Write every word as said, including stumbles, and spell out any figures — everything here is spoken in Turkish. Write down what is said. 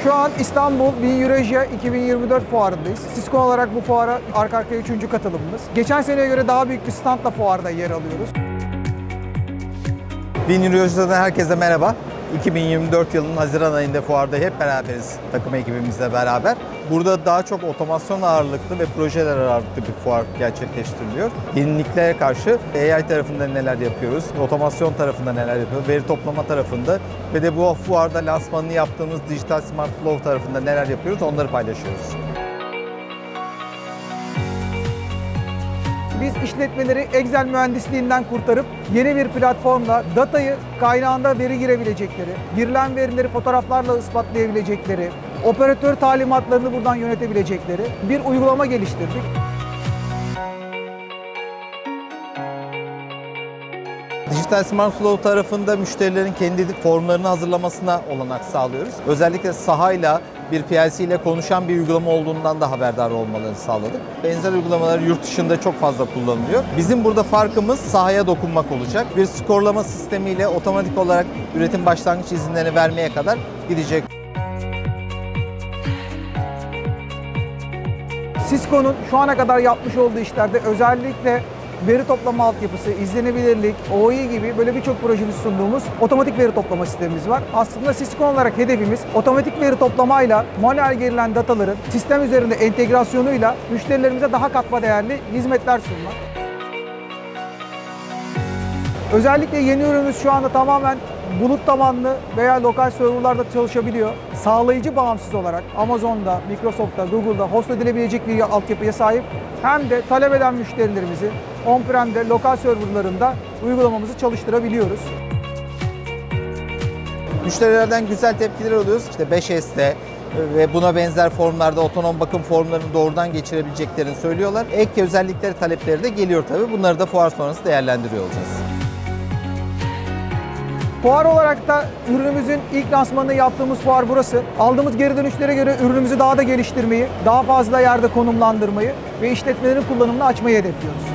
Şu an İstanbul Bin Eurasia iki bin yirmi dört fuarındayız. Cisco olarak bu fuara arka arkaya üçüncü katılımımız. Geçen seneye göre daha büyük bir standla fuarda yer alıyoruz. Bin Eurasia'dan herkese merhaba. iki bin yirmi dört yılının Haziran ayında fuarda hep beraberiz takım ekibimizle beraber. Burada daha çok otomasyon ağırlıklı ve projeler ağırlıklı bir fuar gerçekleştiriliyor. Yeniliklere karşı A I tarafında neler yapıyoruz, otomasyon tarafında neler yapıyoruz, veri toplama tarafında ve de bu fuarda lansmanını yaptığımız Digital Smart Flow tarafında neler yapıyoruz onları paylaşıyoruz. Biz işletmeleri Excel mühendisliğinden kurtarıp yeni bir platformla datayı kaynağında veri girebilecekleri, girilen verileri fotoğraflarla ispatlayabilecekleri, operatör talimatlarını buradan yönetebilecekleri bir uygulama geliştirdik. Digital Smart Flow tarafında müşterilerin kendi formlarını hazırlamasına olanak sağlıyoruz. Özellikle sahayla bir P L C ile konuşan bir uygulama olduğundan da haberdar olmalarını sağladık. Benzer uygulamalar yurt dışında çok fazla kullanılıyor. Bizim burada farkımız sahaya dokunmak olacak. Bir skorlama sistemiyle otomatik olarak üretim başlangıç izinlerini vermeye kadar gidecek. Cisco'nun şu ana kadar yapmış olduğu işlerde özellikle veri toplama altyapısı, izlenebilirlik, O I gibi böyle birçok projemizi sunduğumuz otomatik veri toplama sistemimiz var. Aslında Cisco olarak hedefimiz otomatik veri toplamayla manuel girilen dataların sistem üzerinde entegrasyonuyla müşterilerimize daha katma değerli hizmetler sunmak. Özellikle yeni ürünümüz şu anda tamamen bulut tabanlı veya lokal serverlarda çalışabiliyor. Sağlayıcı bağımsız olarak Amazon'da, Microsoft'ta, Google'da host edilebilecek bir altyapıya sahip. Hem de talep eden müşterilerimizi on-prem'de, lokal serverlarında uygulamamızı çalıştırabiliyoruz. Müşterilerden güzel tepkiler alıyoruz. İşte beş S'te ve buna benzer formlarda otonom bakım formlarını doğrudan geçirebileceklerini söylüyorlar. Ek özellikleri, talepleri de geliyor tabii. Bunları da fuar sonrası değerlendiriyor olacağız. Fuar olarak da ürünümüzün ilk lansmanını yaptığımız fuar burası. Aldığımız geri dönüşlere göre ürünümüzü daha da geliştirmeyi, daha fazla yerde konumlandırmayı ve işletmelerin kullanımını açmayı hedefliyoruz.